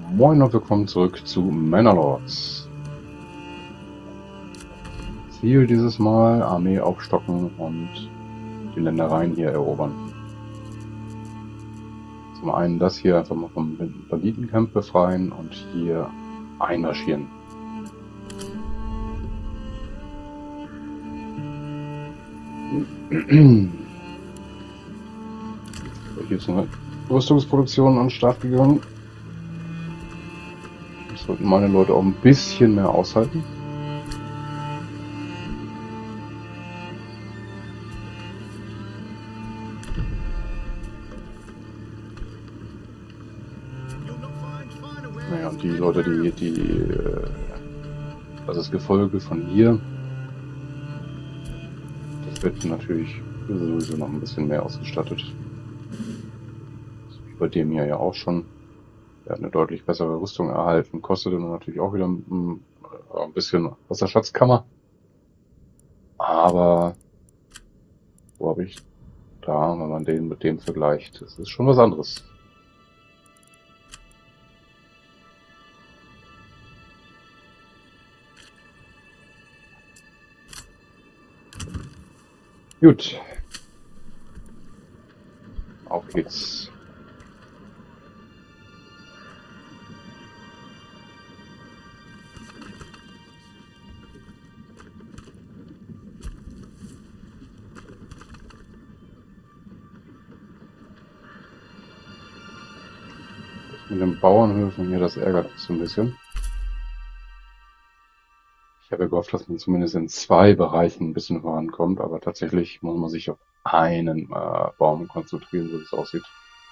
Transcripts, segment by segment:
Moin und willkommen zurück zu Manor-Lords. Ziel dieses Mal: Armee aufstocken und die Ländereien hier erobern. Zum einen das hier einfach mal vom Banditencamp befreien und hier einmarschieren. So, hier ist eine Rüstungsproduktion an den Start gegangen. Das sollten meine Leute auch ein bisschen mehr aushalten. Naja, und die Leute, das ist Gefolge von hier. Das wird natürlich sowieso noch ein bisschen mehr ausgestattet. Bei dem hier ja auch schon. Er hat eine deutlich bessere Rüstung erhalten. Kostet dann natürlich auch wieder ein bisschen aus der Schatzkammer. Aber wo habe ich da, wenn man den mit dem vergleicht, das ist schon was anderes. Gut. Auf geht's. Mit den Bauernhöfen hier, das ärgert mich so ein bisschen. Ich habe ja gehofft, dass man zumindest in 2 Bereichen ein bisschen vorankommt, aber tatsächlich muss man sich auf einen Baum konzentrieren, so wie es aussieht.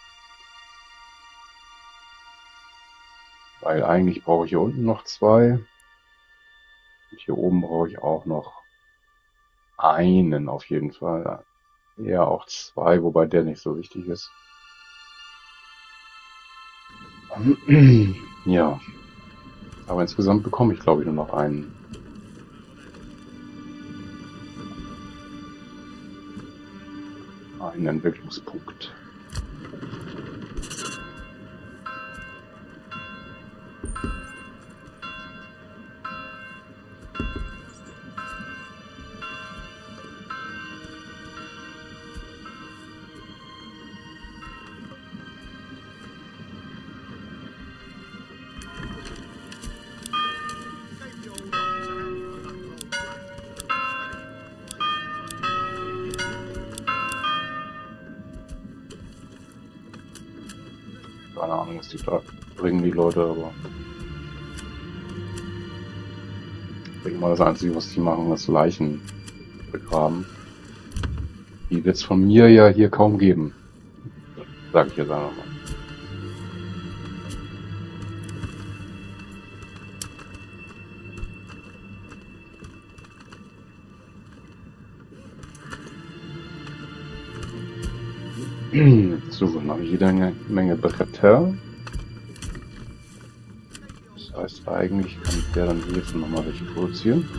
Weil eigentlich brauche ich hier unten noch 2. Und hier oben brauche ich auch noch einen auf jeden Fall. Eher auch 2, wobei der nicht so wichtig ist. Ja. Aber insgesamt bekomme ich, glaube ich, nur noch einen. Einen Entwicklungspunkt. Keine Ahnung, was die da bringen, die Leute, aber ich denke mal, das Einzige, was die machen, ist Leichen begraben. Die wird es von mir ja hier kaum geben. Sage ich jetzt einfach mal. So, dann habe ich jede Menge Bretter. Das heißt, eigentlich kann der dann hiervon nochmal welche produzieren.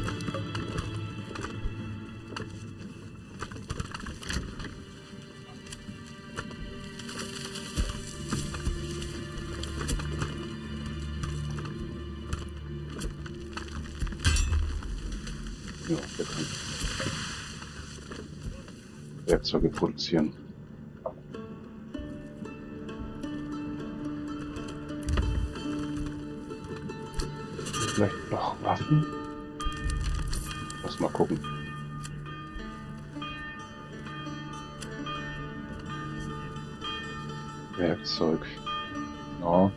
Ja, der kann Werkzeuge produzieren. Vielleicht noch Waffen? Lass mal gucken. Werkzeug. Ja.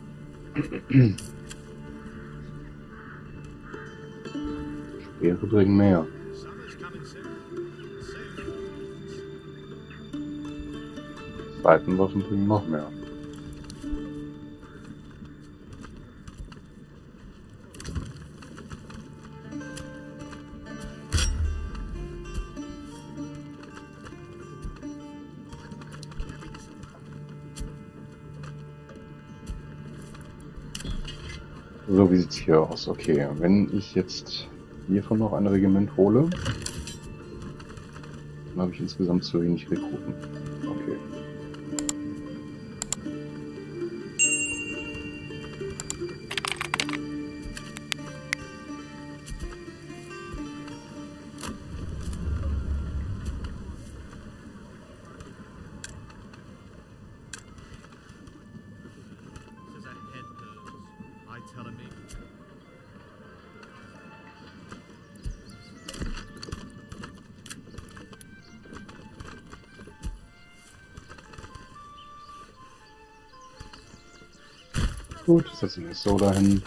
Speere bringen mehr. Seitenwaffen bringen noch mehr. So, wie sieht's hier aus? Okay, wenn ich jetzt hiervon noch ein Regiment hole, dann habe ich insgesamt zu wenig Rekruten. Okay. Gut, setzen wir es so dahin.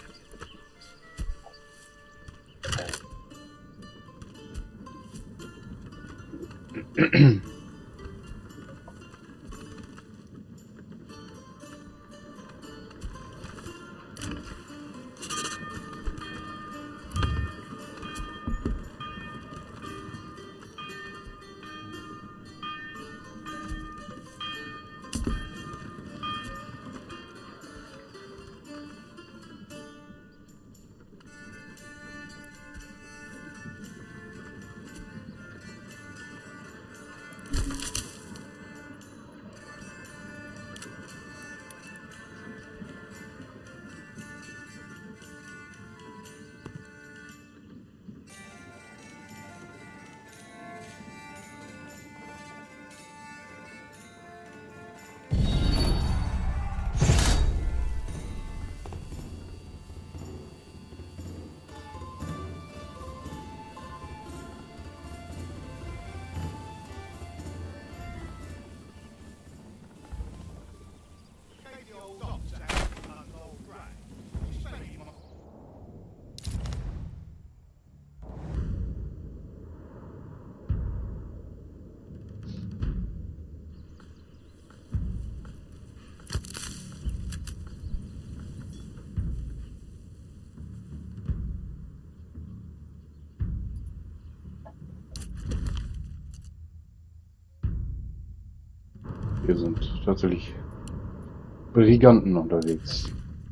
Hier sind tatsächlich Briganten unterwegs.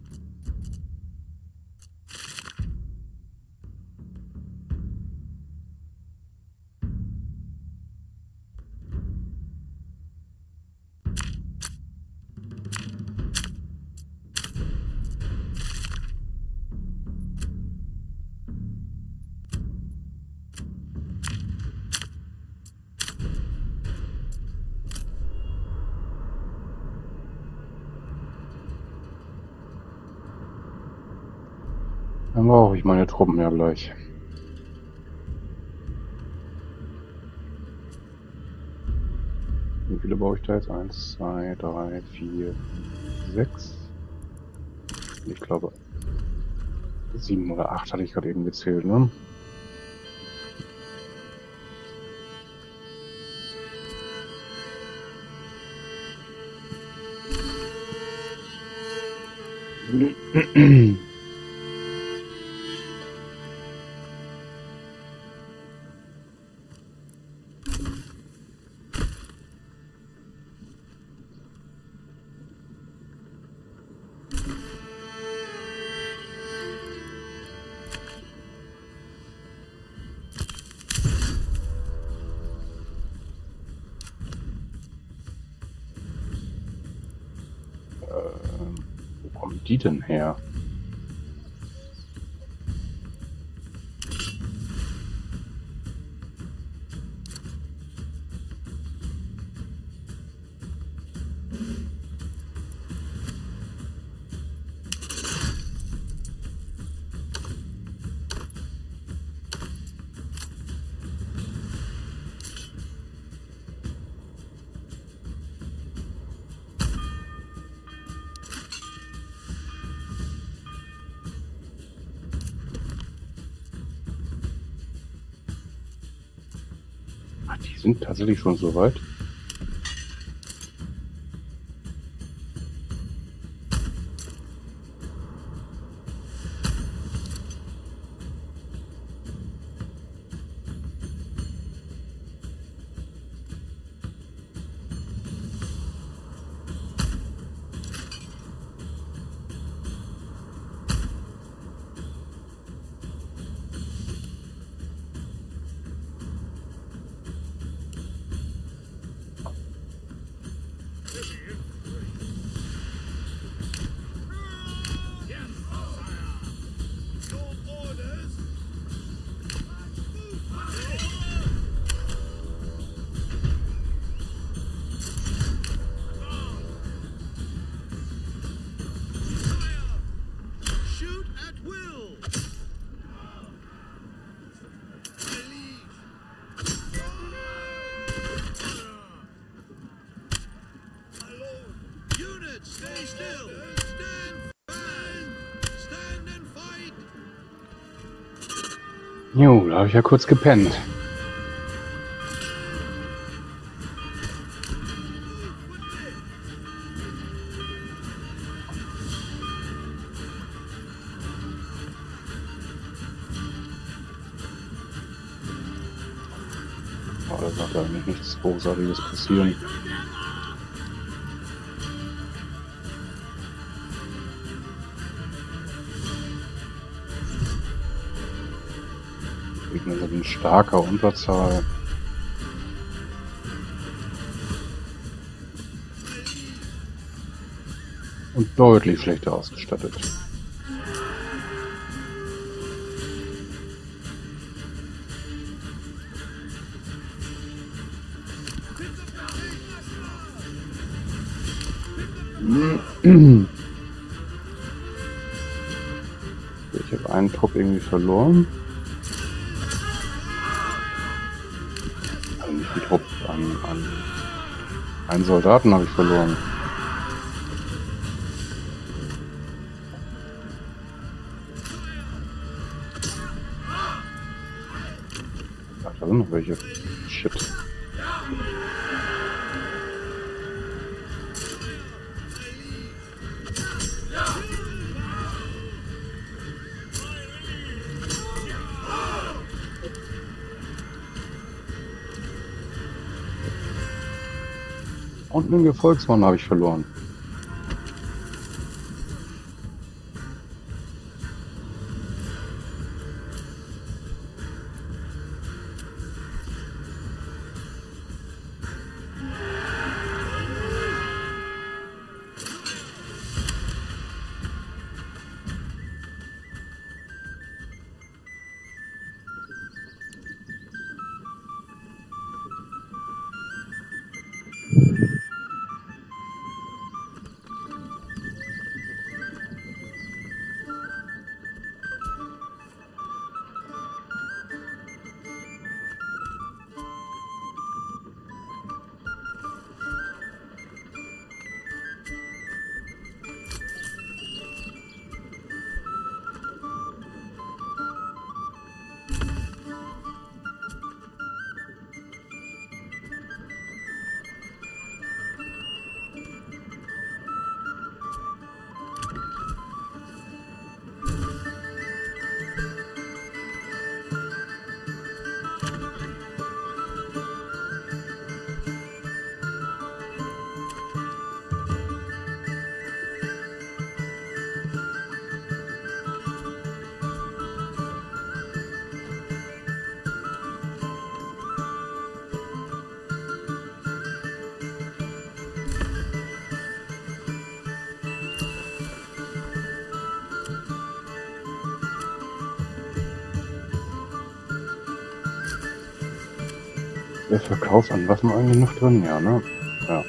Dann brauche ich meine Truppen ja gleich. Wie viele baue ich da jetzt? 1, 2, 3, 4, 6. Ich glaube 7 oder 8 hatte ich gerade eben gezählt, ne? Wo kommen die denn her? Ach, die sind tatsächlich schon so weit. Stay still. Stand fast. Jo, da habe ich ja kurz gepennt. Oh, da sollte eigentlich nichts Großartiges passieren. Gegner sind in starker Unterzahl. Und deutlich schlechter ausgestattet. Ich habe einen Trupp irgendwie verloren. Also nicht einen Trupp, einen Soldaten habe ich verloren. Ach, da sind noch welche. Shit. Und einen Gefolgsmann habe ich verloren. Der Verkauf an Waffen eigentlich noch drin? Ja, ne? Ja.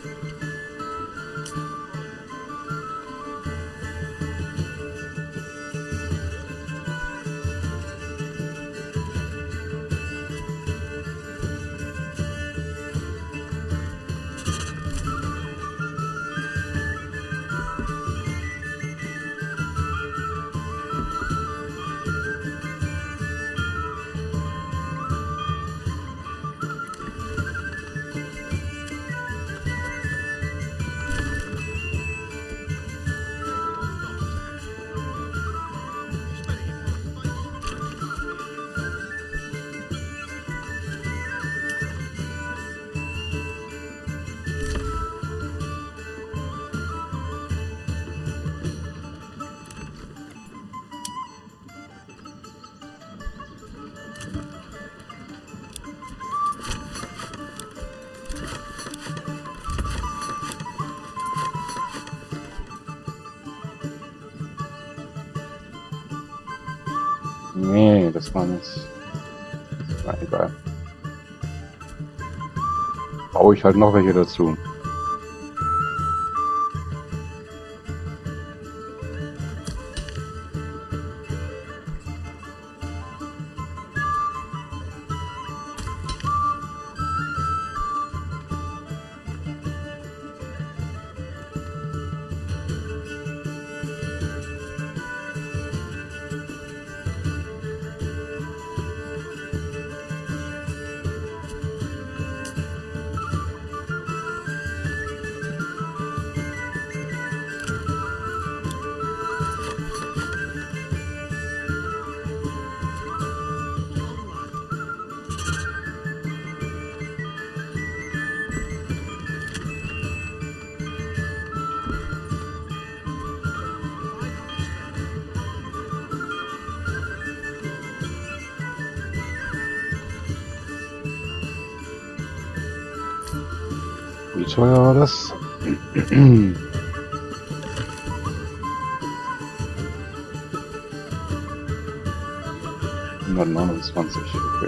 Nee, das war nicht. Na, egal. Baue ich halt noch welche dazu. Wie teuer war das? 129, okay.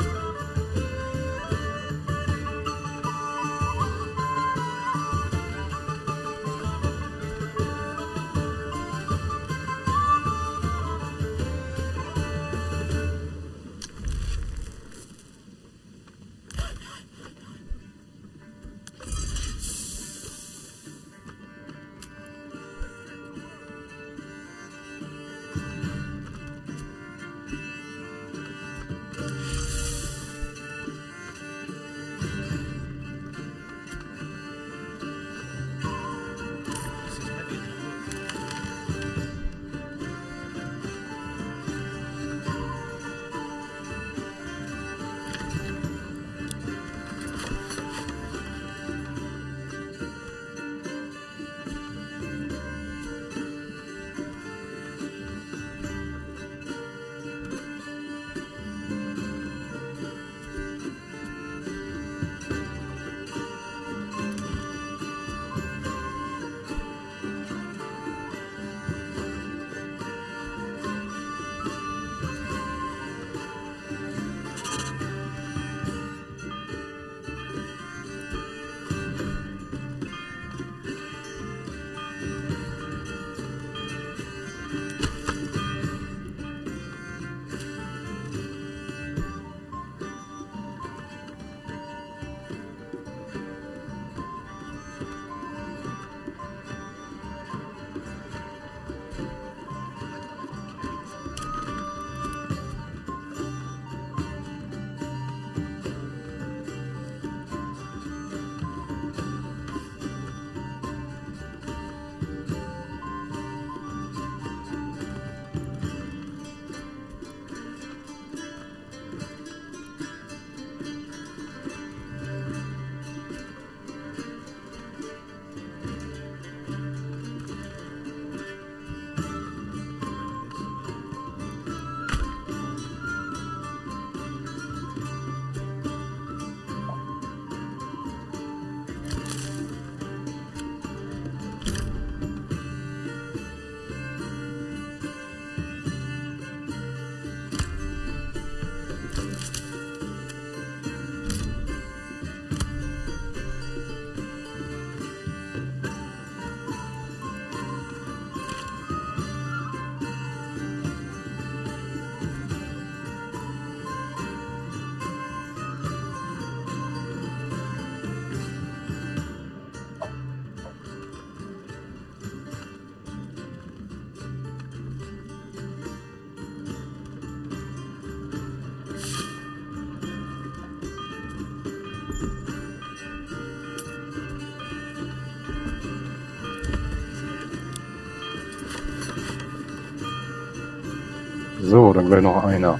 So, dann gleich noch einer.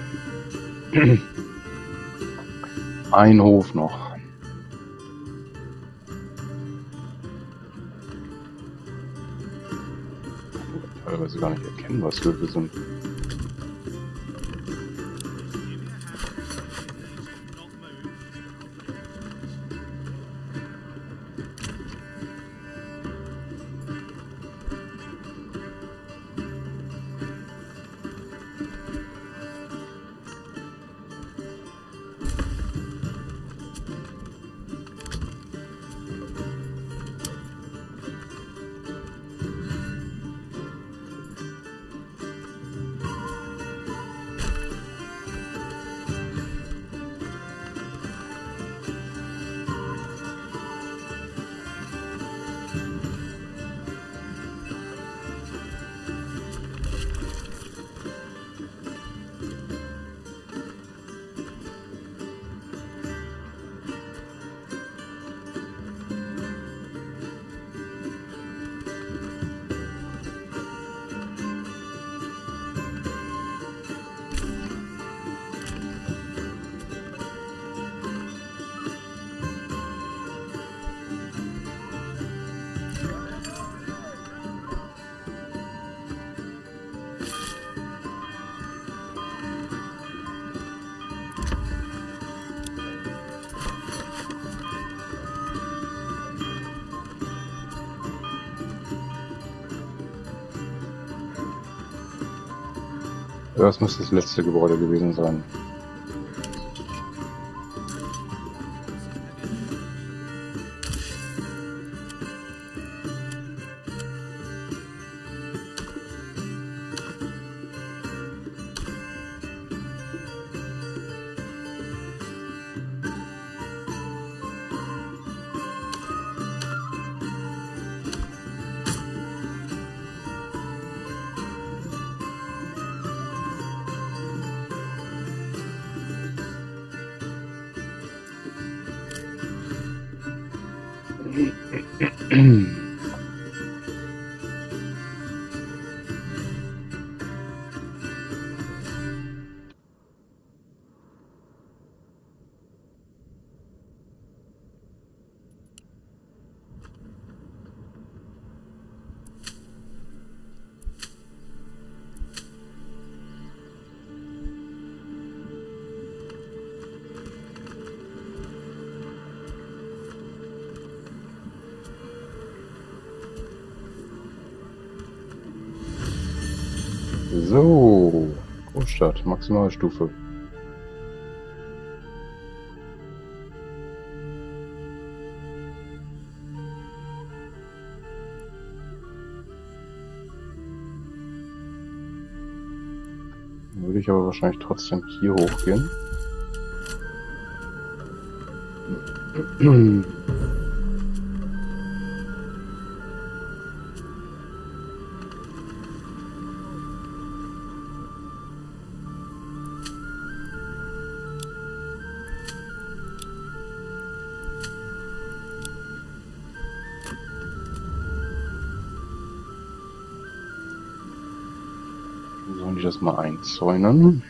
Ein Hof noch. Teilweise gar nicht erkennen, was Höfe sind. Das müsste das letzte Gebäude gewesen sein. So, Großstadt, Maximalstufe. Würde ich aber wahrscheinlich trotzdem hier hochgehen. Sollen die das mal einzäunen?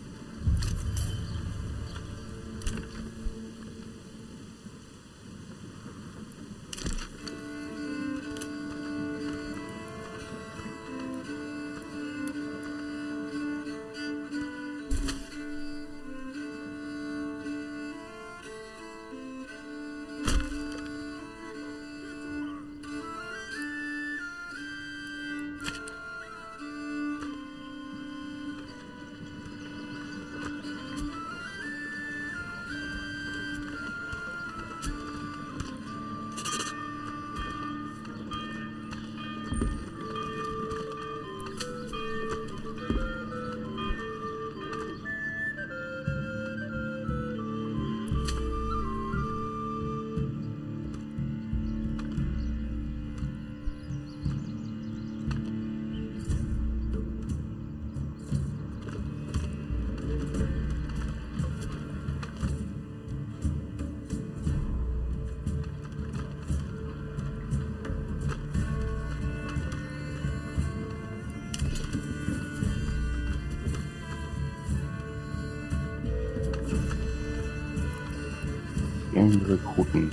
Rekruten.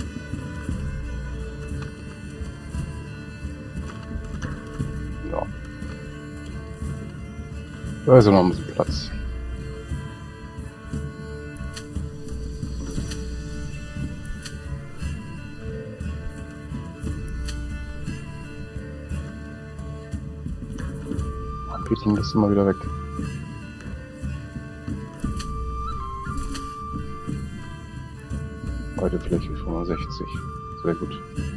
Ja. Da ist ja noch ein bisschen Platz. Marketing ist immer wieder weg. Breite Fläche 65. Sehr gut.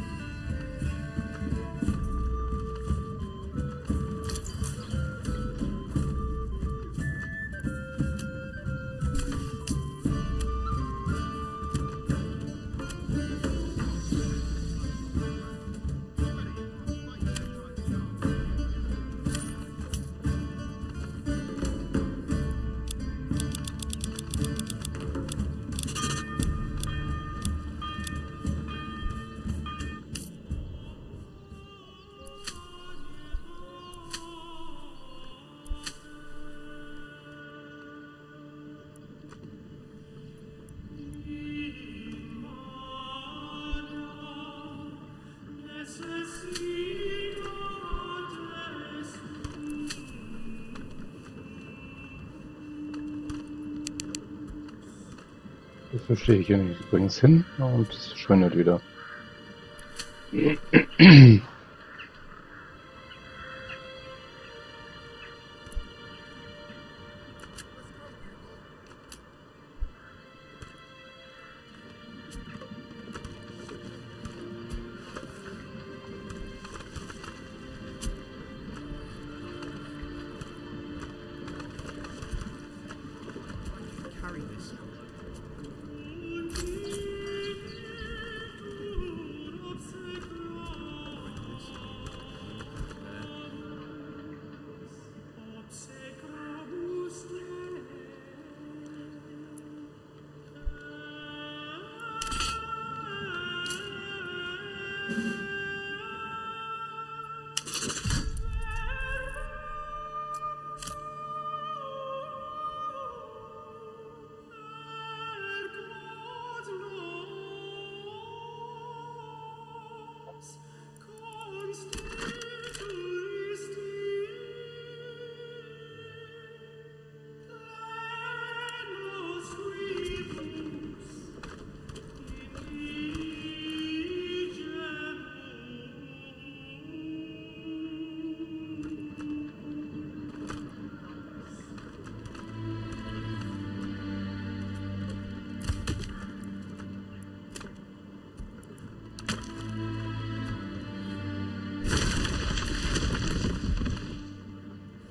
Das verstehe ich ja nicht. Ich bringe es hin und es verschwindet wieder.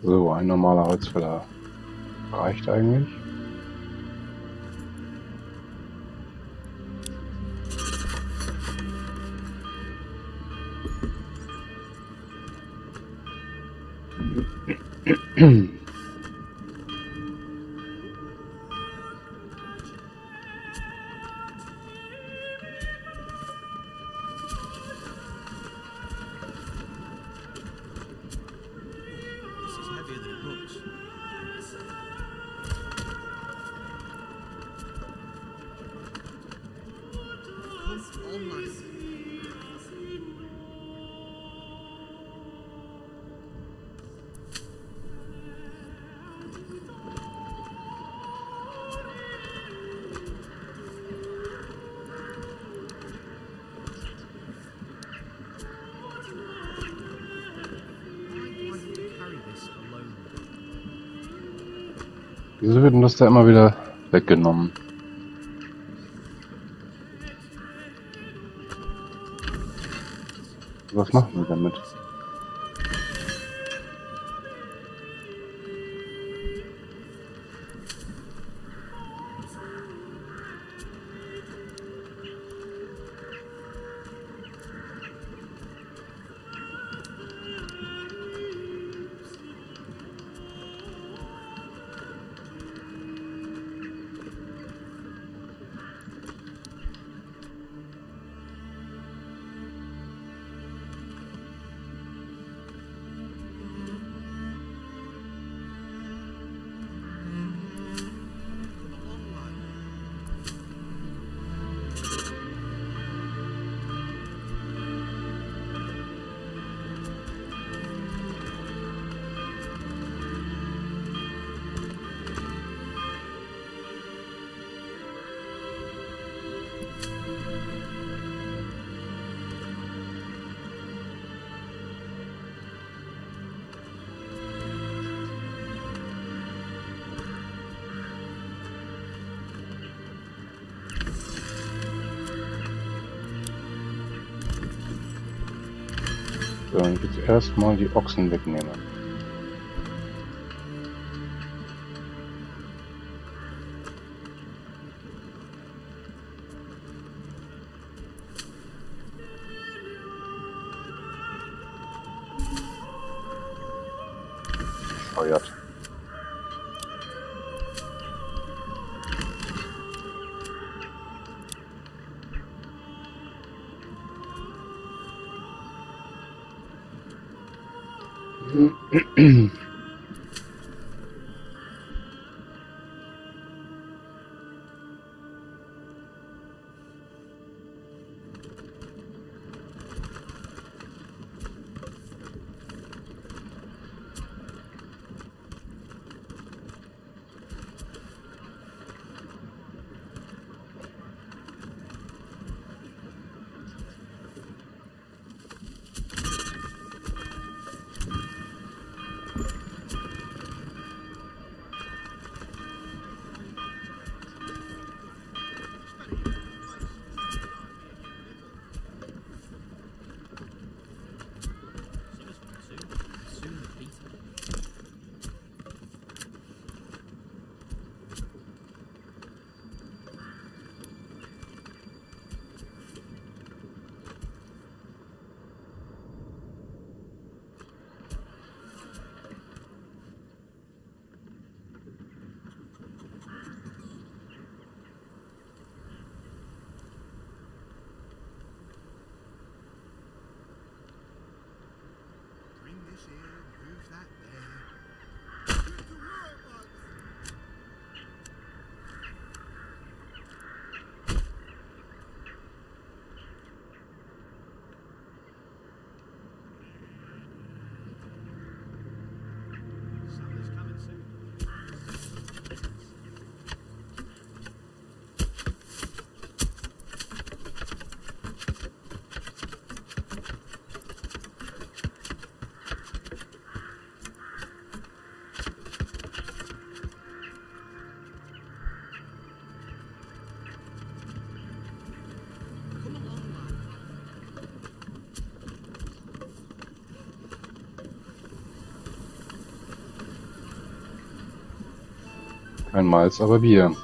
So, ein normaler Holzfäller reicht eigentlich. This is heavier than it looks. Come on, lads. Why do I have to carry this alone? Wieso wird denn das da immer wieder weggenommen? Was machen wir damit? Come along, lad. So, und jetzt erstmal die Ochsen wegnehmen. Feuert. Kein Malz, aber Bier.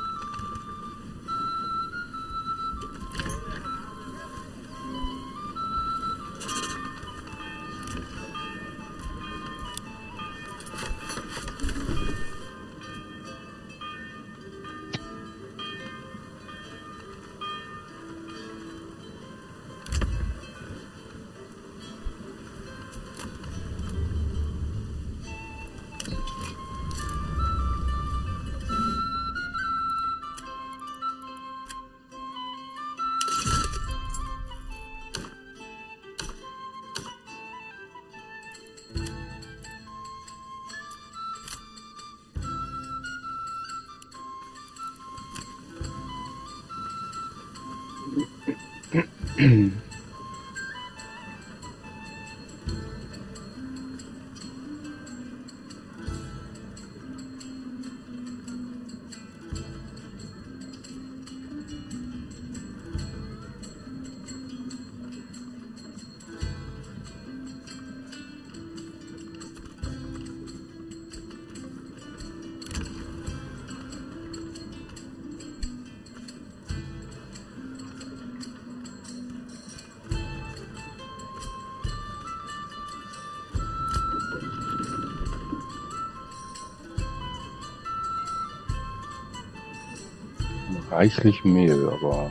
Reichlich Mehl, aber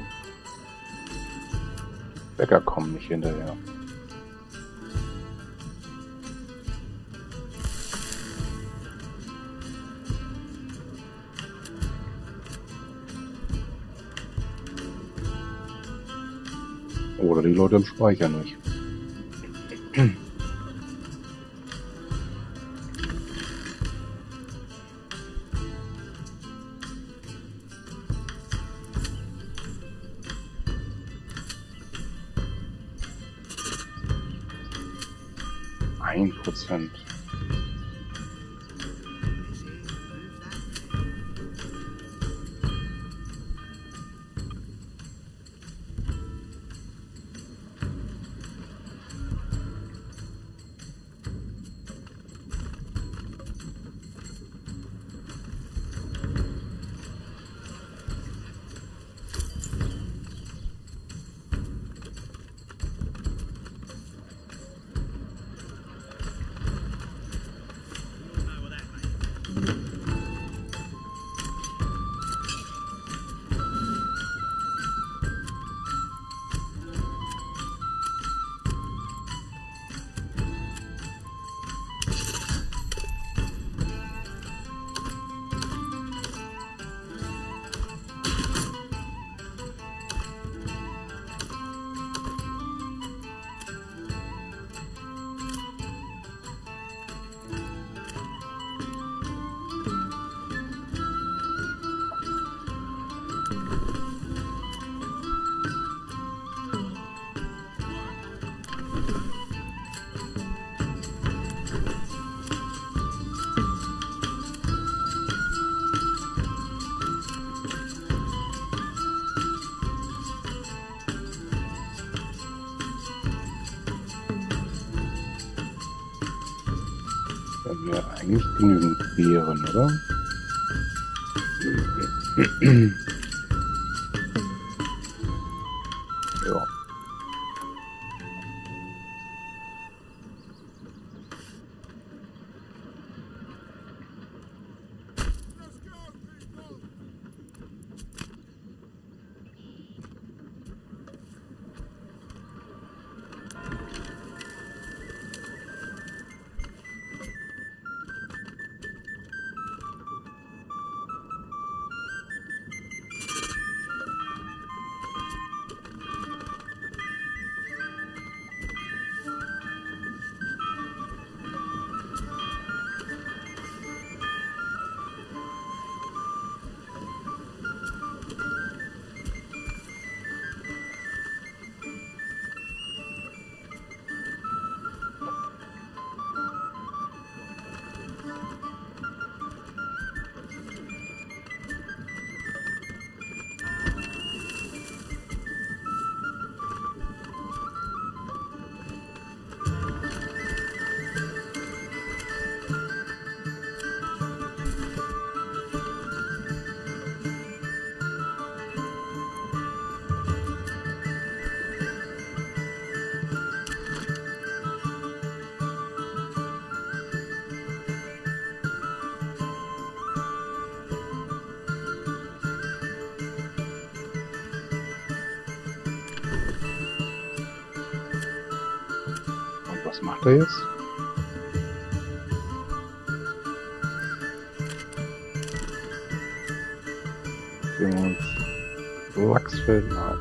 Bäcker kommen nicht hinterher. Oder die Leute im Speicher nicht. %. Haben wir eigentlich genügend Beeren, oder? Ja. Was macht er jetzt? Sehen wir uns Lachsfelden ein.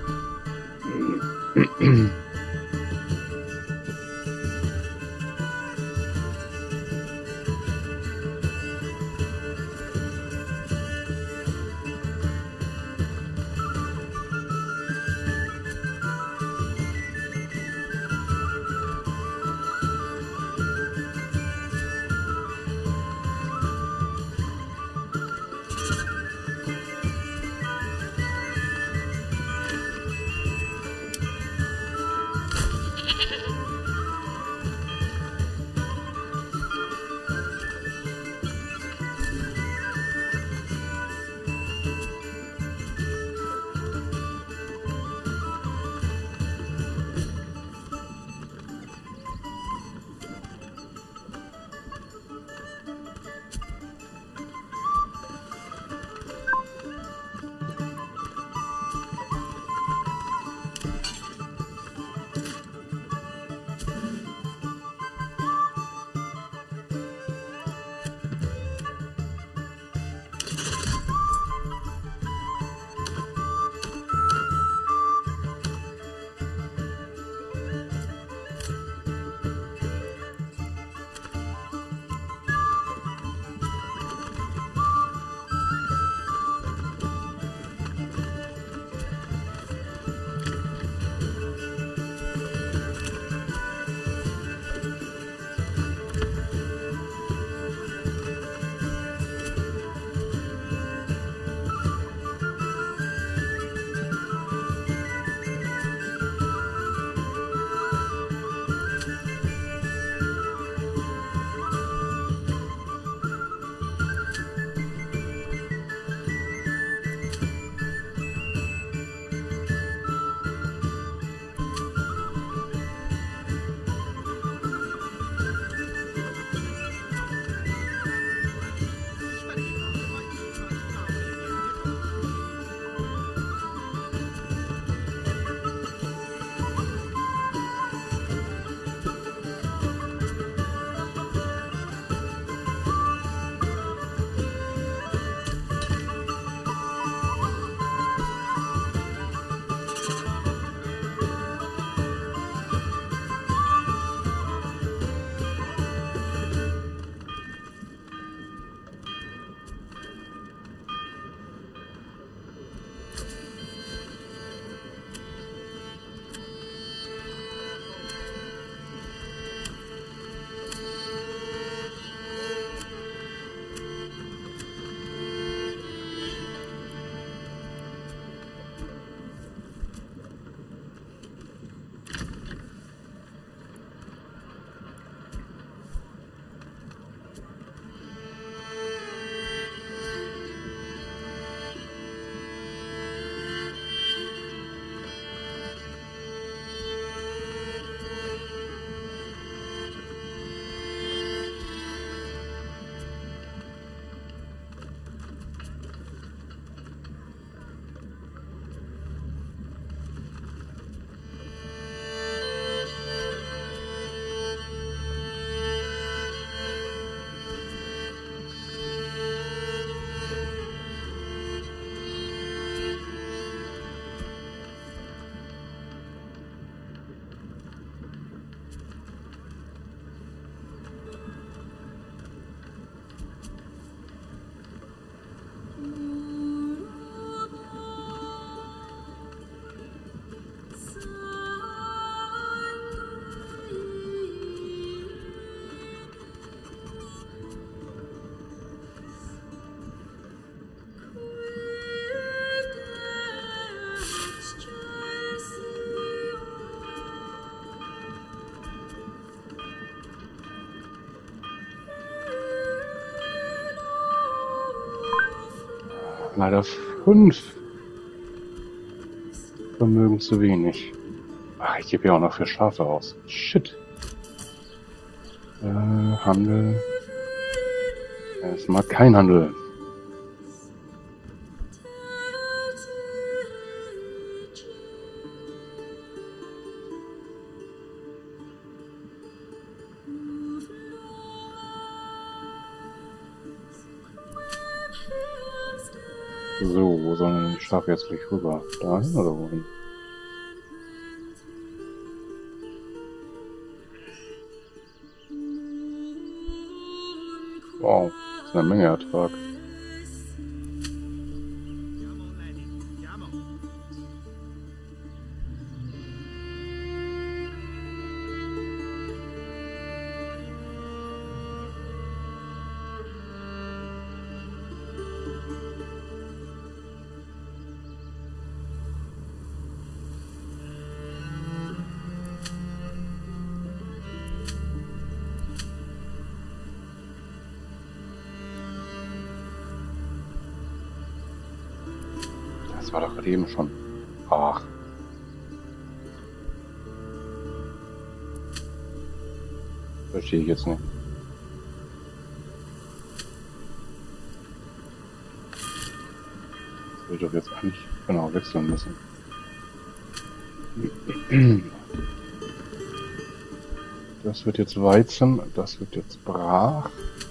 Leider 5 Vermögen zu wenig. Ach, ich gebe ja auch noch für Schafe aus. Shit. Handel. Erstmal kein Handel. So, wo sollen denn die Schafe jetzt gleich rüber? Dahin oder wohin? Wow, das ist eine Menge Ertrag. Das war doch gerade eben schon. Ach. Verstehe ich jetzt nicht. Das will ich doch jetzt eigentlich genau wechseln müssen. Das wird jetzt Weizen, das wird jetzt Brach.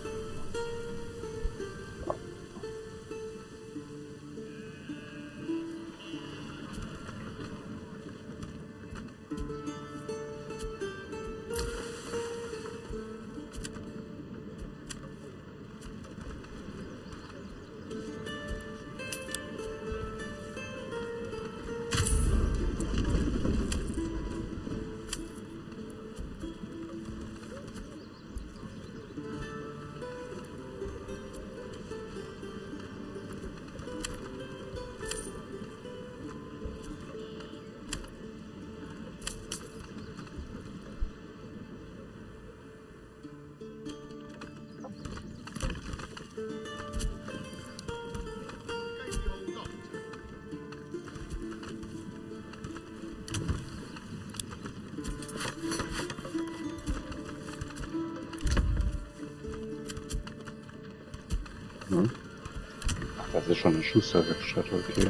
Ach, das ist schon eine Schusterwerkstatt, okay.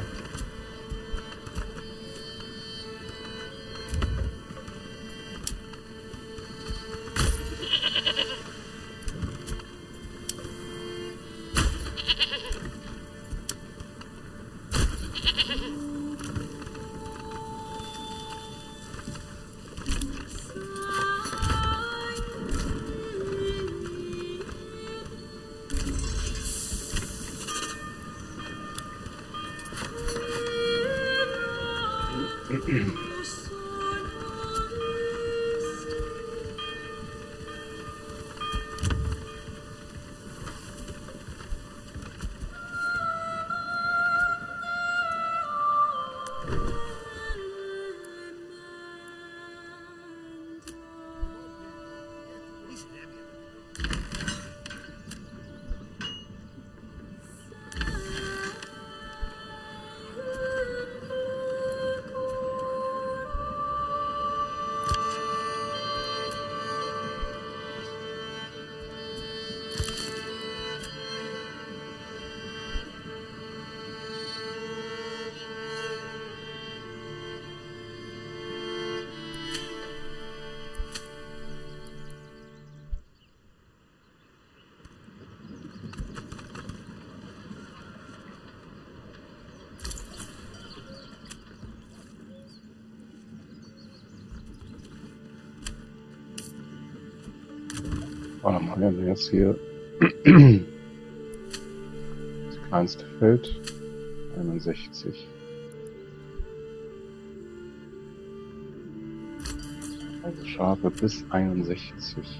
Warte mal, wir haben jetzt hier das kleinste Feld, 61. Also Schafe bis 61.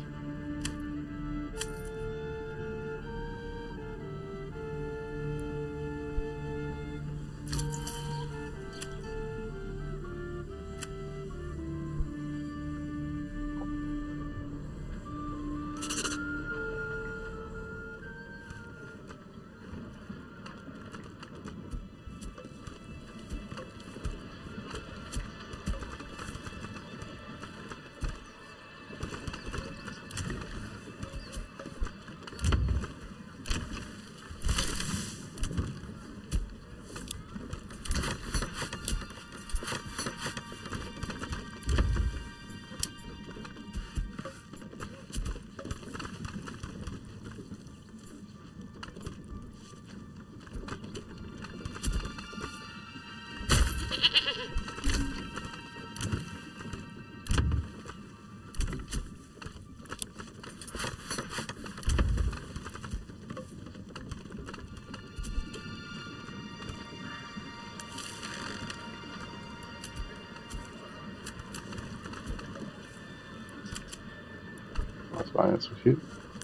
Eine zu viel.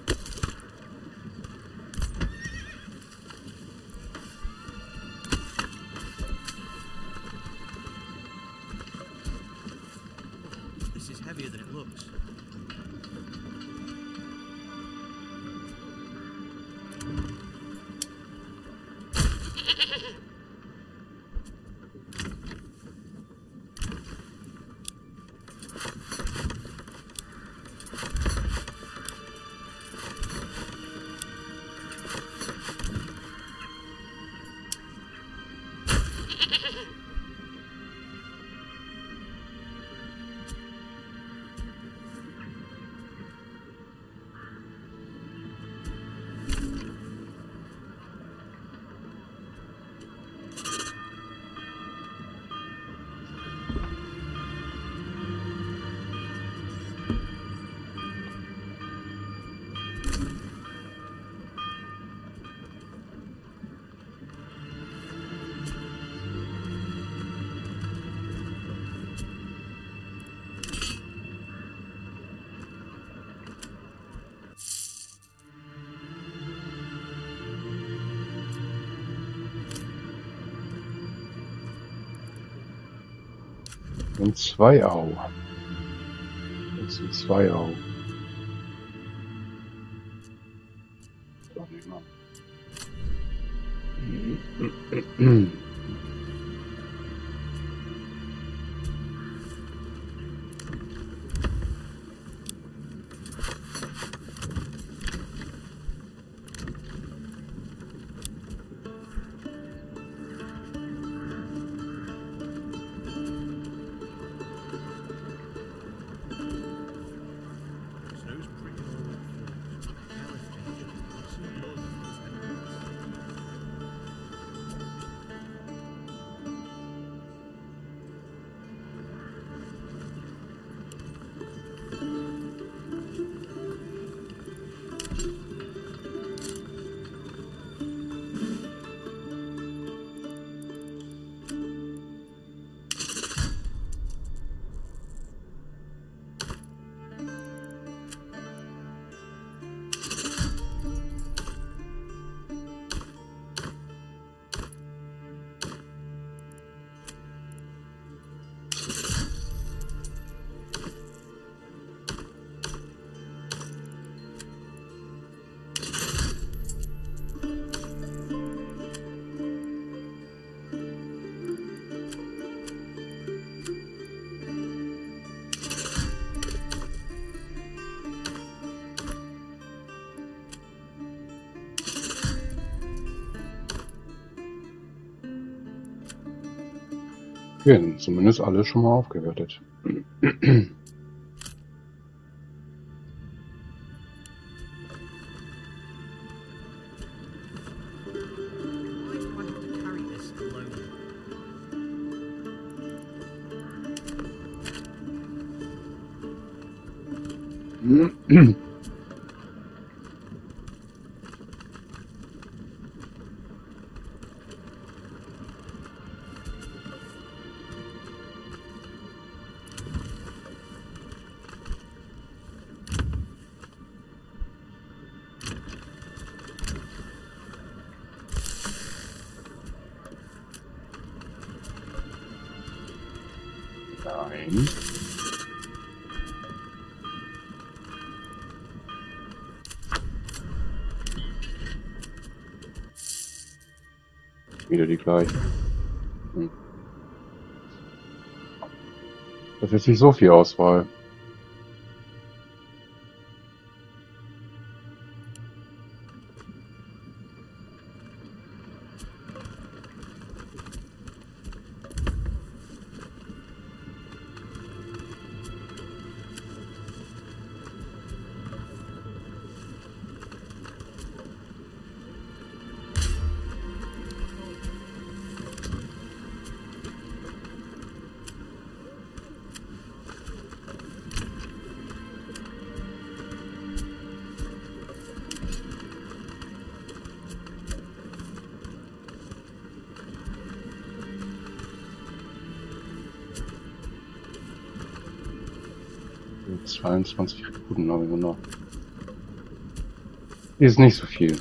This is heavier than it looks. Und 2 Au. Das sind 2 Au. Doch nicht mal. Snow's pretty all wet through. Hell if Ginger. I've seen blood on his head. Okay, dann zumindest alles schon mal aufgewertet. Why do I have to carry this alone? Nein. Wieder die gleichen. Das ist jetzt nicht so viel Auswahl. So, 22 Minuten haben wir noch. Ist nicht so viel.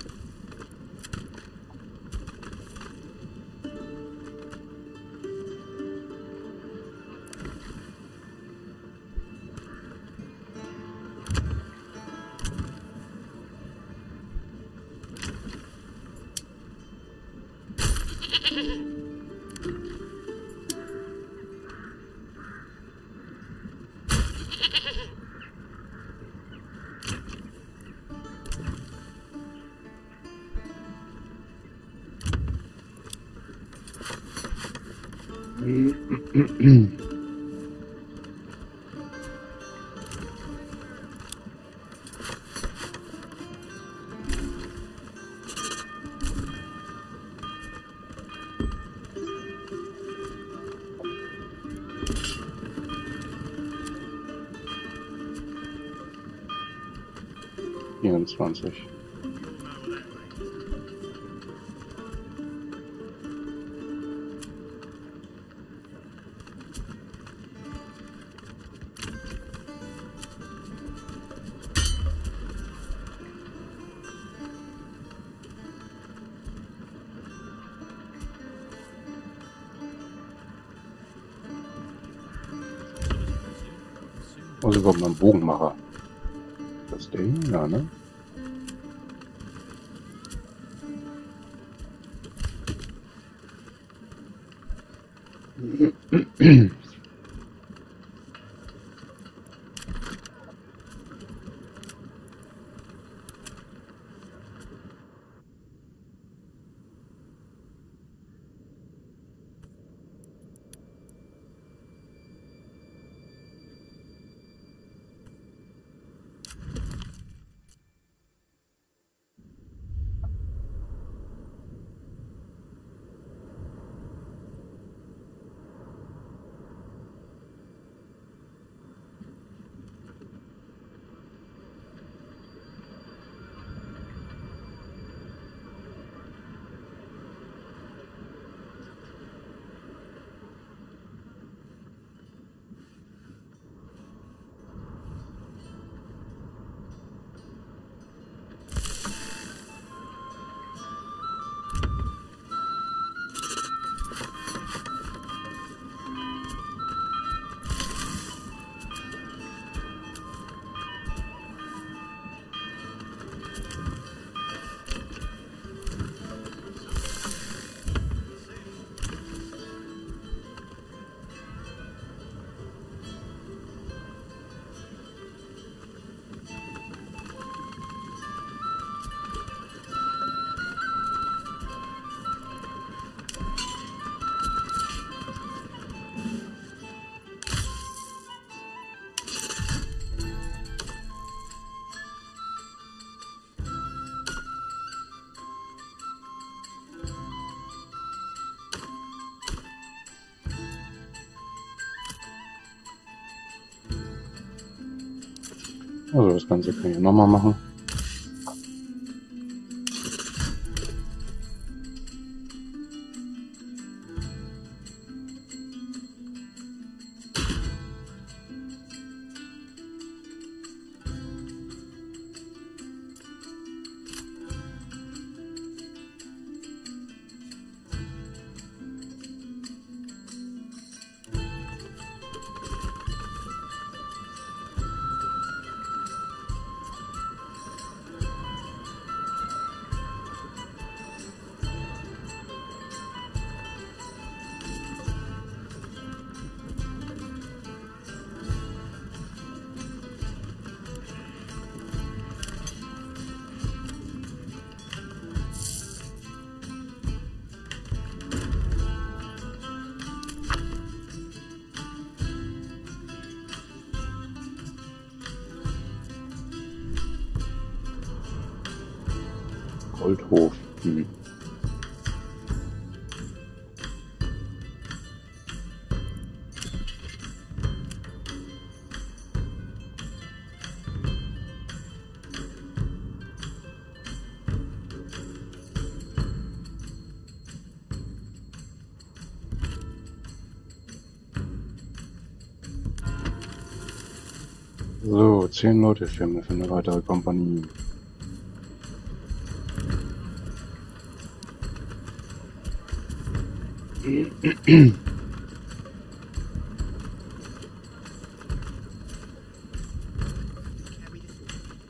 Vierundzwanzig. Was ist überhaupt mal ein Bogenmacher? Das Ding, ja, ne? Also das Ganze kann ich nochmal machen. Goldhof. So, 10 Leute für eine weitere Kompanie. Carry this.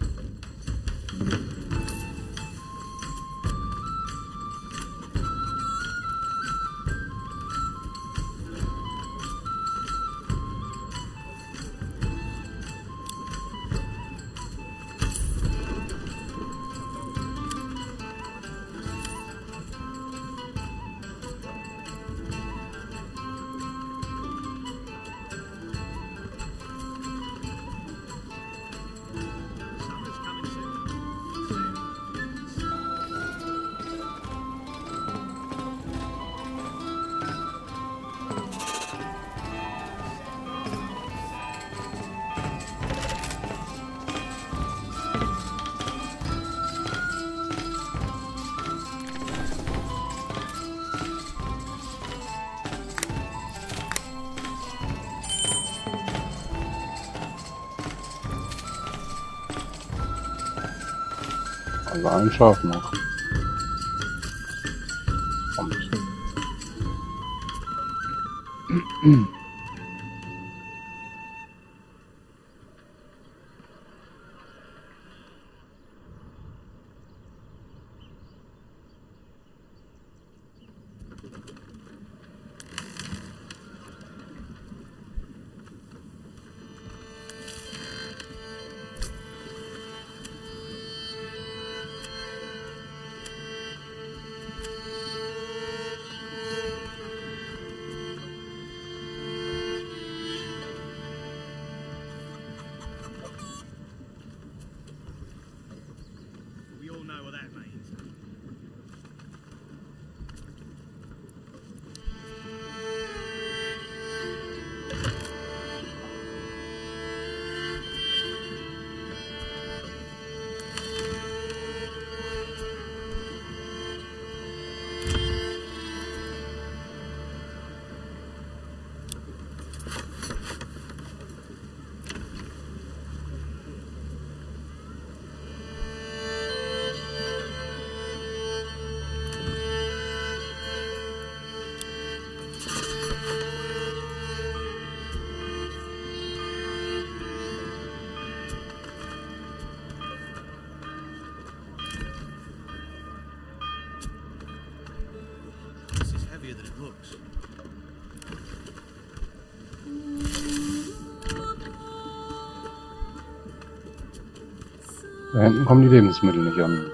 Summer's coming soon. Also ein Schaf noch. Kommt. We all know what that means. This is heavier than it looks. Da hinten kommen die Lebensmittel nicht an.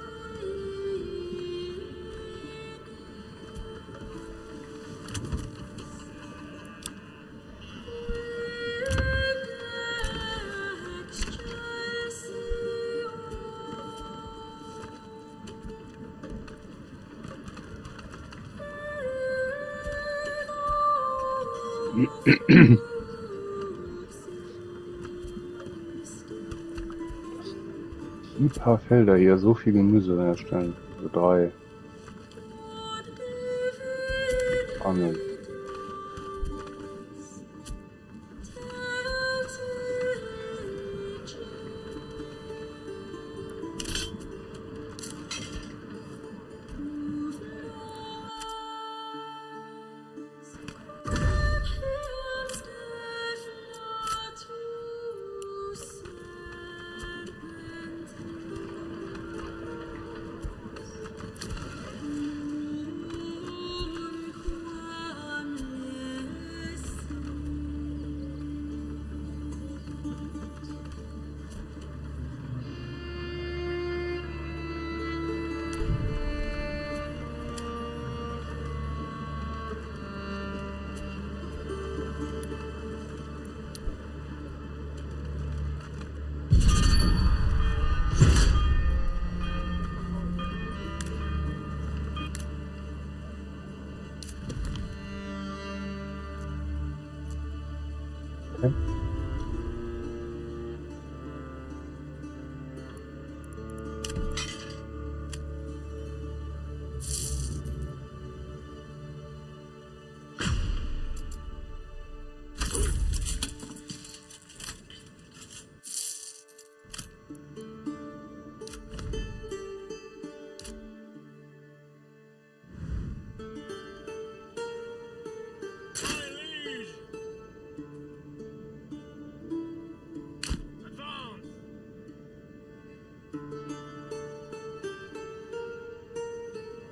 Ein paar Felder hier, so viel Gemüse herstellen. So 3. Angeln.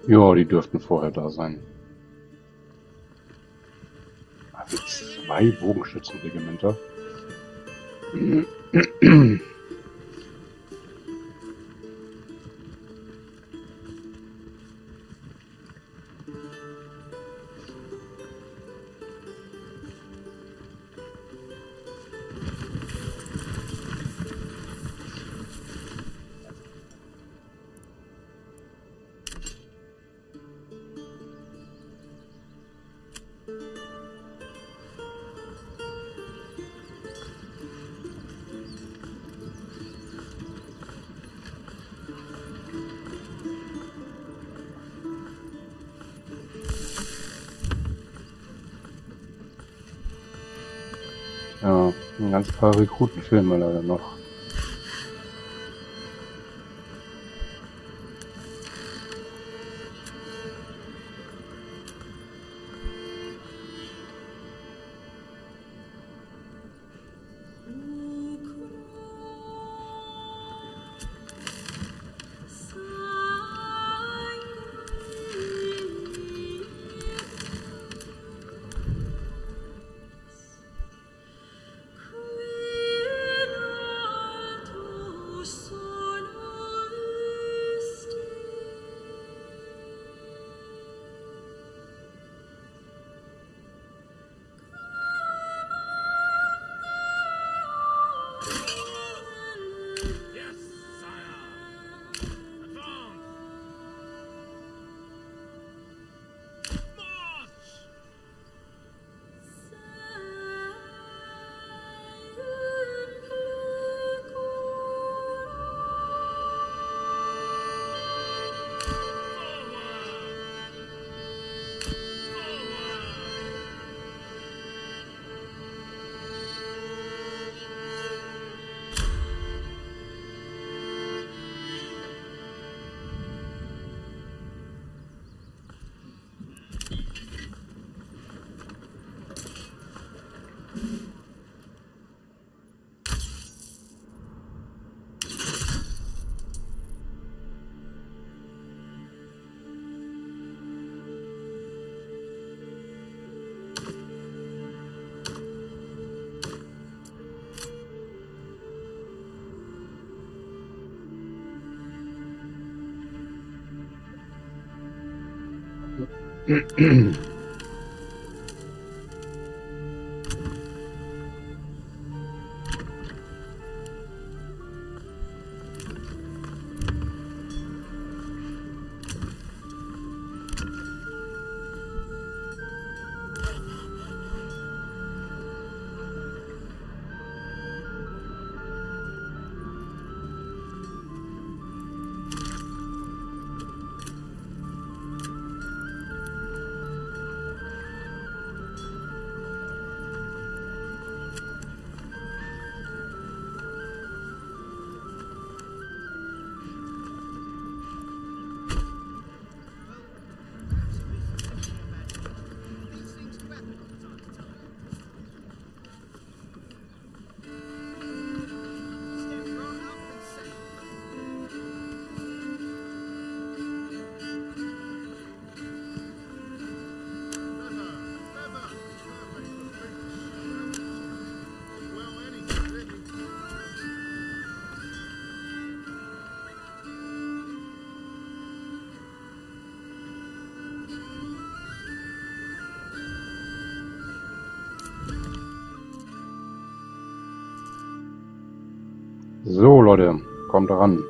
Ja, die dürften vorher da sein. Also 2 Bogenschützenregimenter. Ja, ein ganz paar Rekruten fehlen mir leider noch. Yes, sire. Advance. March. Forward. Forward. So, Leute, kommt ran.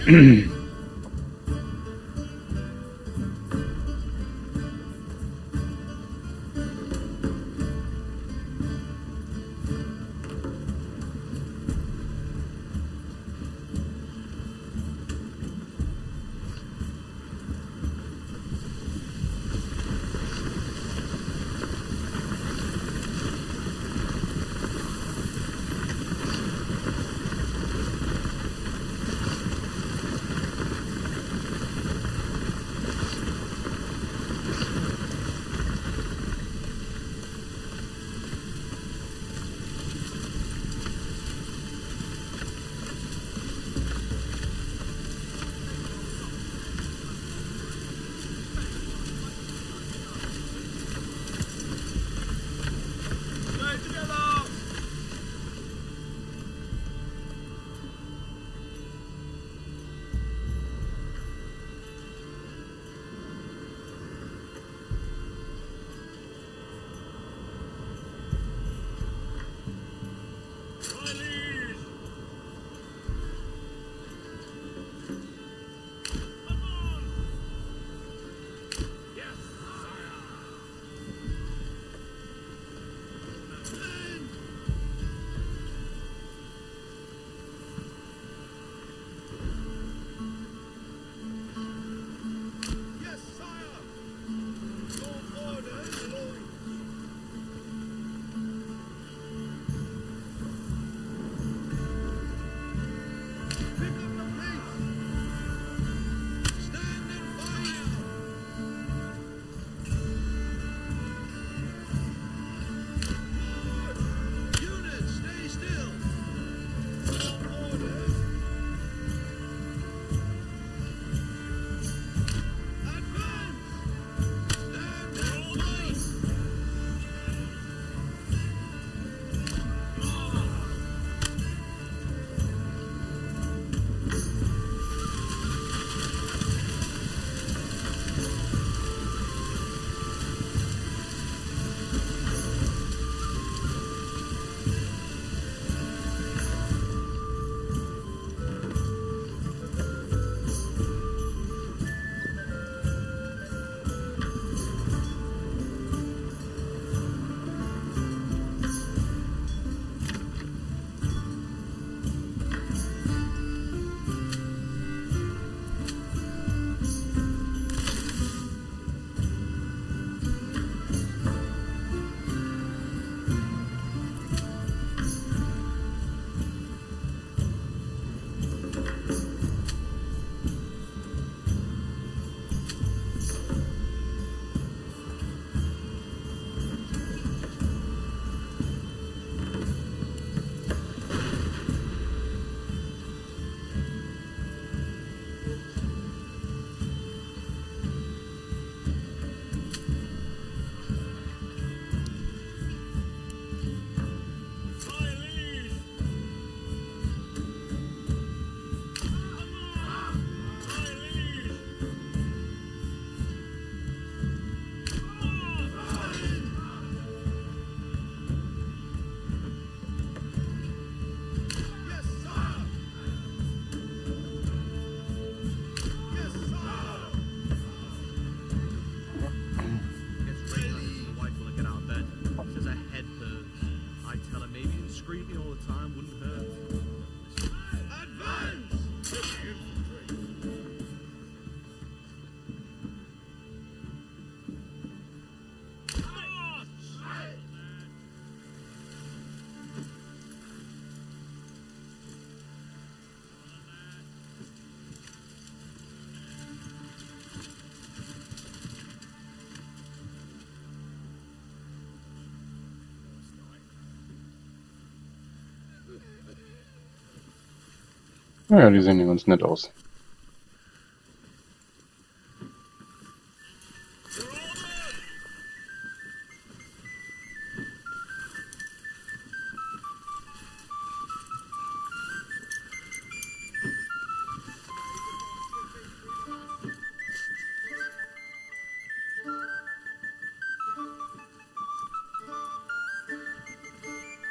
Naja, die sehen ja ganz nett aus.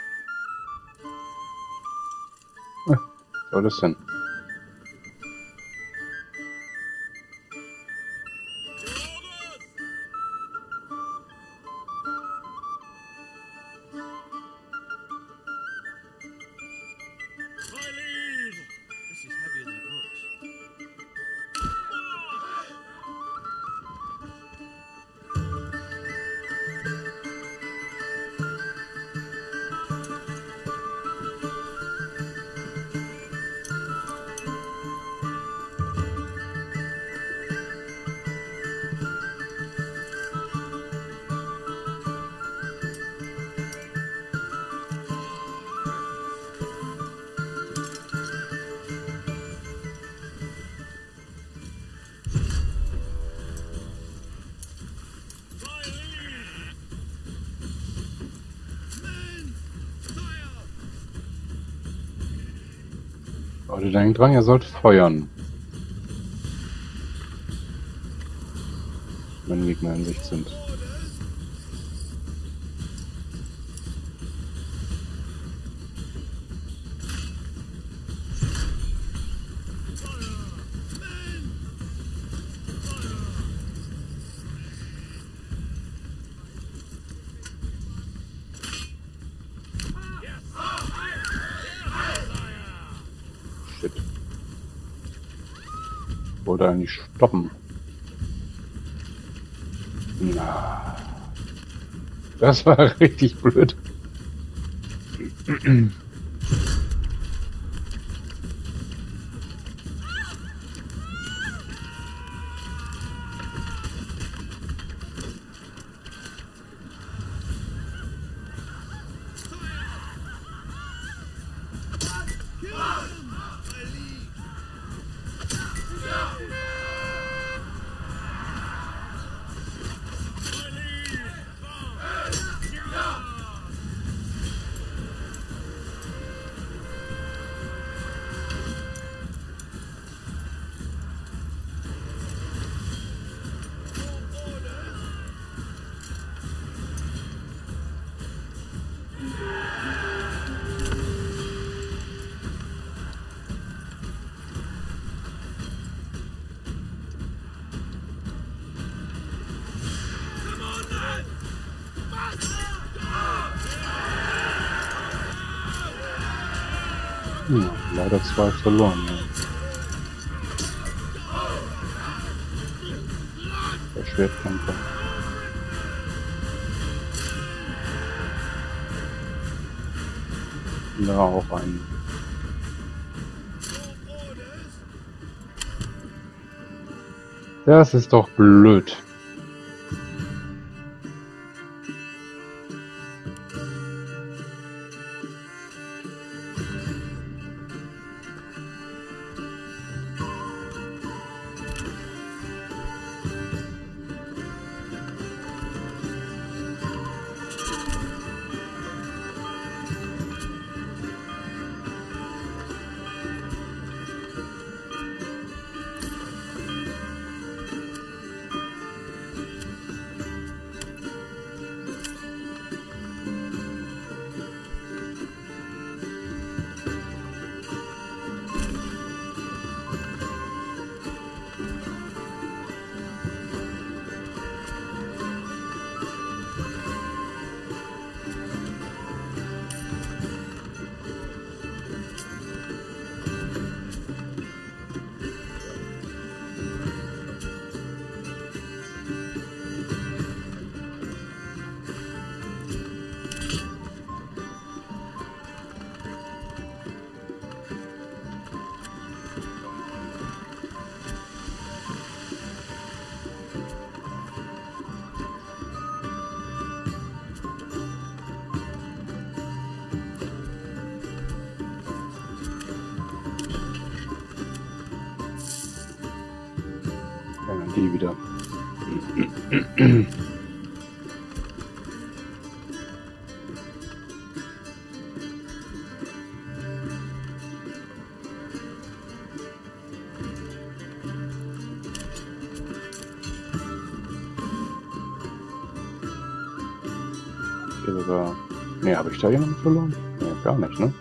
Was soll das denn? Leute, denkt dran, ihr sollt feuern. Wenn Gegner in Sicht sind. Shit. Ich wollte eigentlich stoppen. Na, das war richtig blöd. Ja, leider 2 verloren. Ja. Der Schwertkämpfer. Da auch ein. Das ist doch blöd. Die wieder. Hier sogar. Ne, habe ich da jemanden verloren? Ne, gar nicht, ne?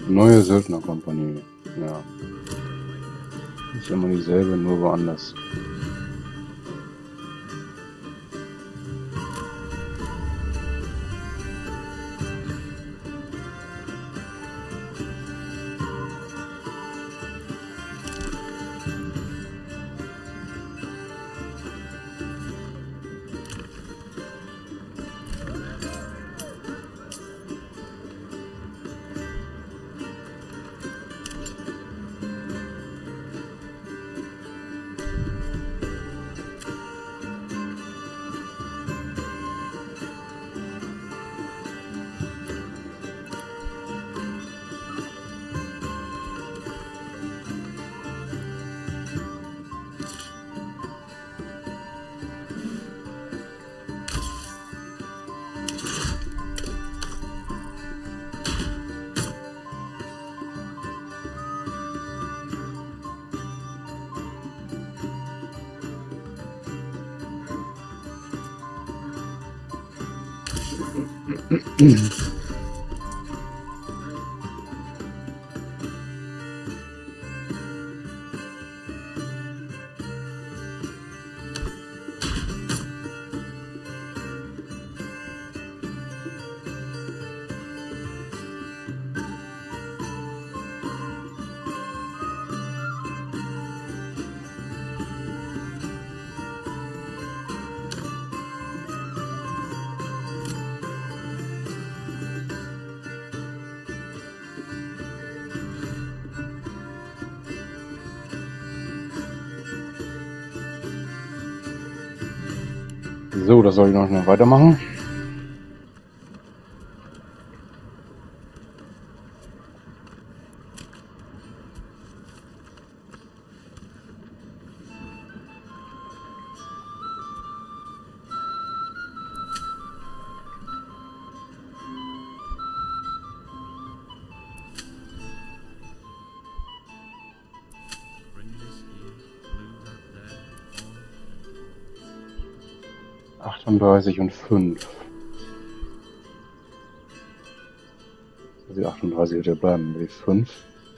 Neue Söldnerkompanie. Ja. Ist immer dieselbe, nur woanders. So, das soll ich noch weitermachen. Fringes here, blue that there, on. 38 und 5. Also die 38 wird ja bleiben, die 5.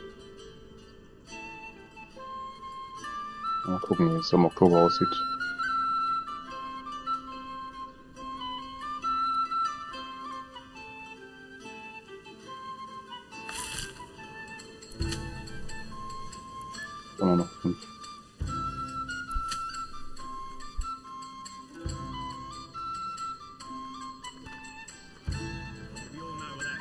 Mal gucken, wie es im Oktober aussieht. Immer noch 5. We all know what that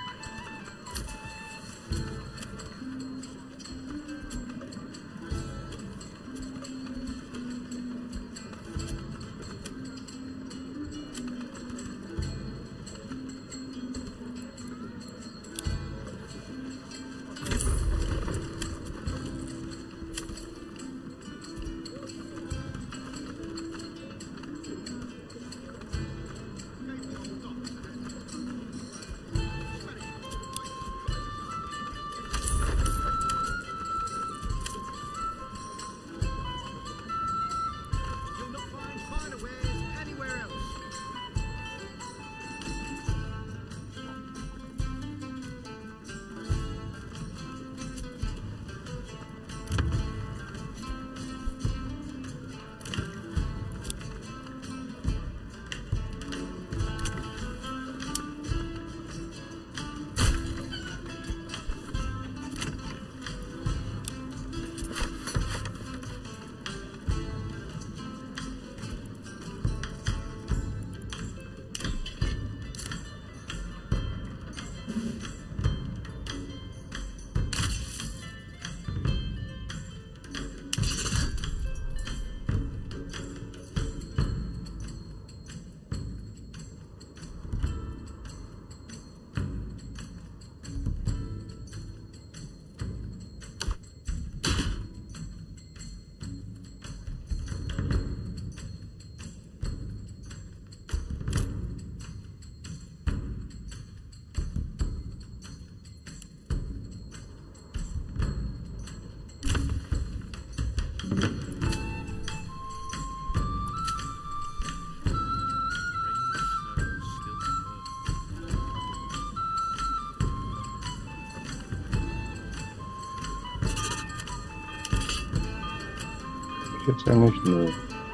jetzt ja nicht? Nö.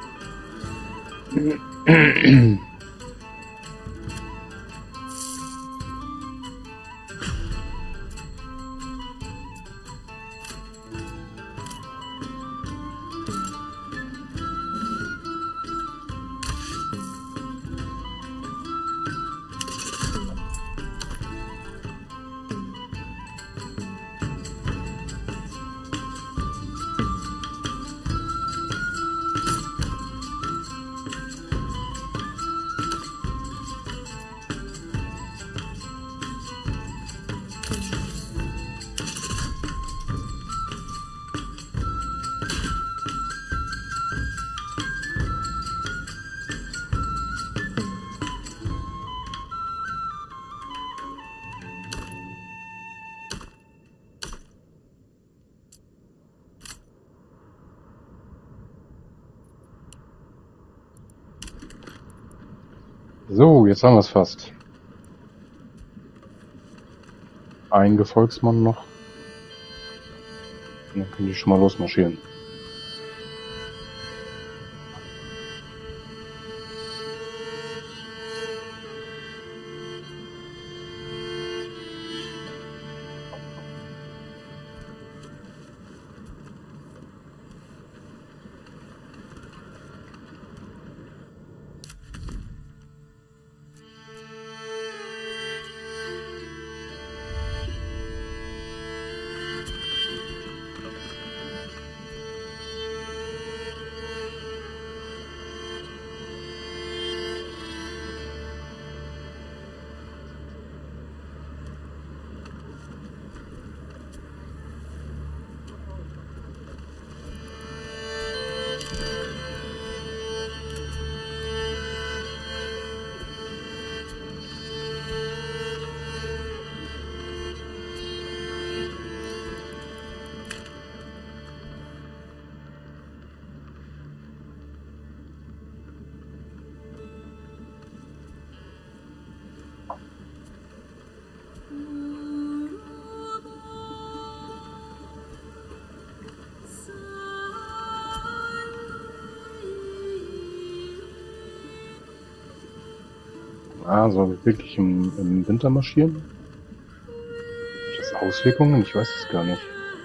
So, jetzt haben wir es fast. Ein Gefolgsmann noch. Und dann können die schon mal losmarschieren. Ah, sollen wir wirklich im Winter marschieren? Hat das Auswirkungen? Ich weiß es gar nicht.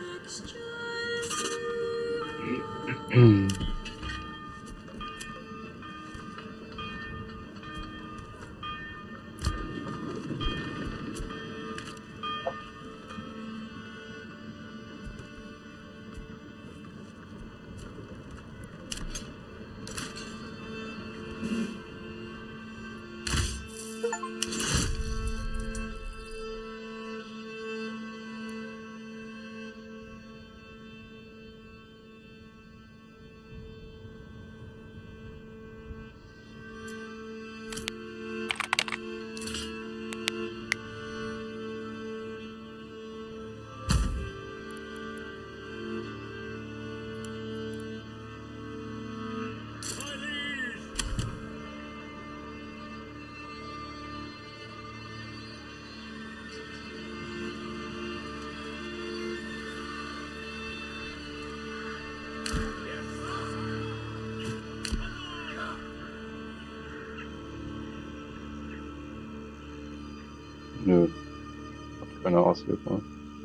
Nö, hat keine Auswirkungen.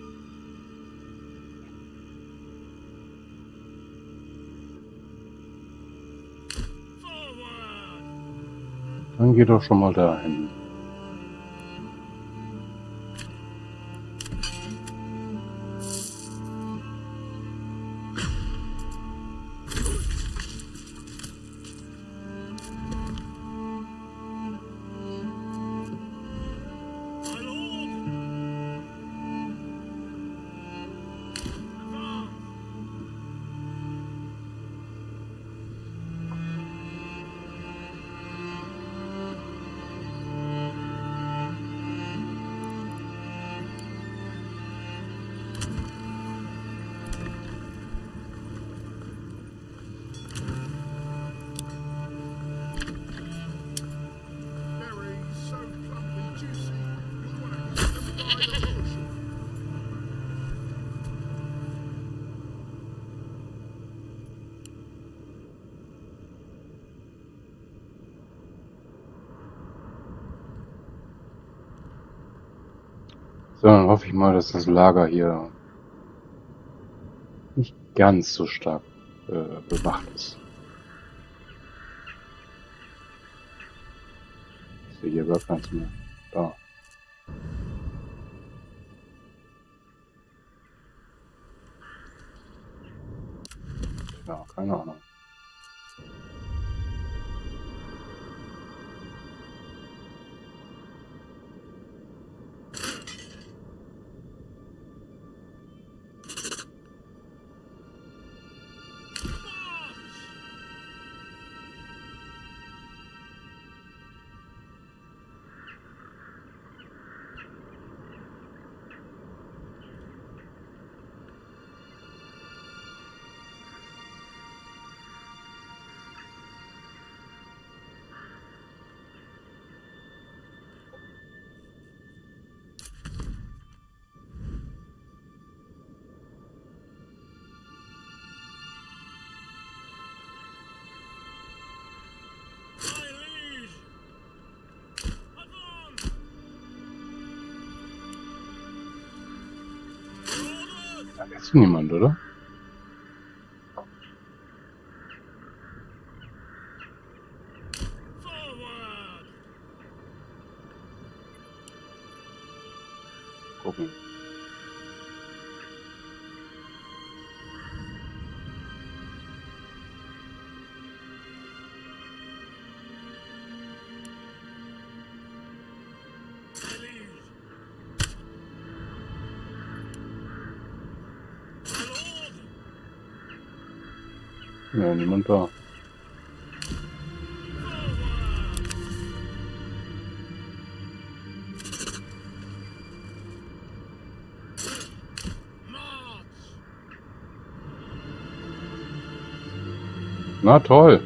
Dann geh doch schon mal dahin. So, dann hoffe ich mal, dass das Lager hier nicht ganz so stark bewacht ist. Ich sehe hier gar keins mehr. Da. Ja, keine Ahnung. Da ist niemand, oder? Gucken. Ja, niemand da. Na toll.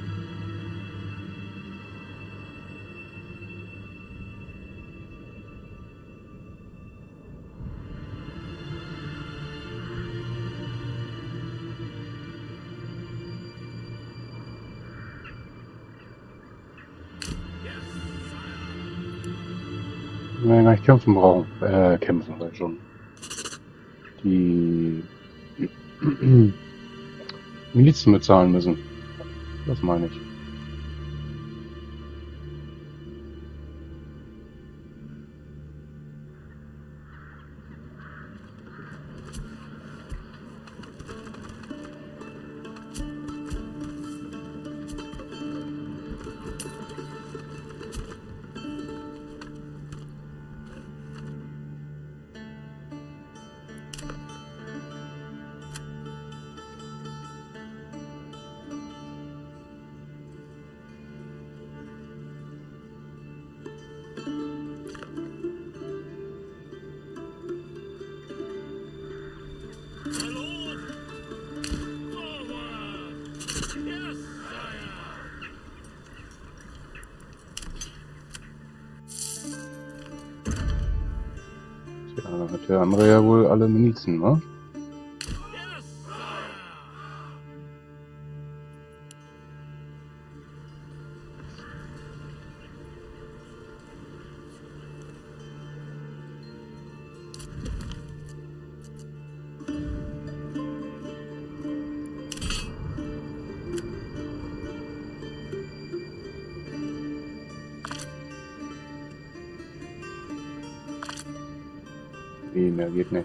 Wir werden gar nicht kämpfen brauchen. Kämpfen vielleicht schon. Die Milizen bezahlen müssen. Das meine ich. Ja, dann hat der andere ja wohl alle Milizen, ne? Nee, mehr geht nicht.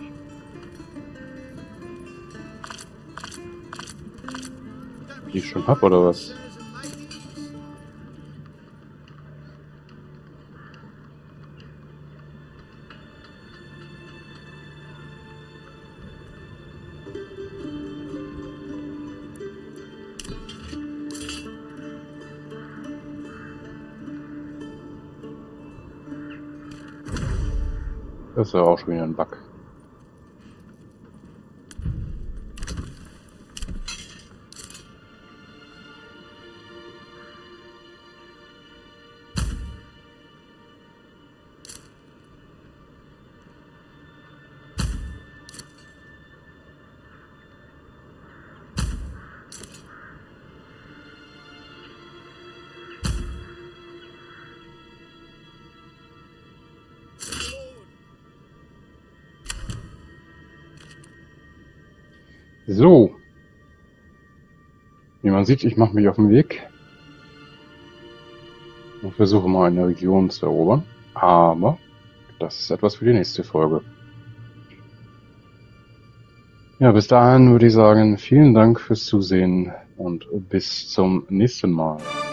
Die ich schon hab, oder was? Das ist ja auch schon wieder ein Bug. So, wie man sieht, ich mache mich auf den Weg und versuche mal eine Region zu erobern. Aber das ist etwas für die nächste Folge. Ja, bis dahin würde ich sagen, vielen Dank fürs Zusehen und bis zum nächsten Mal.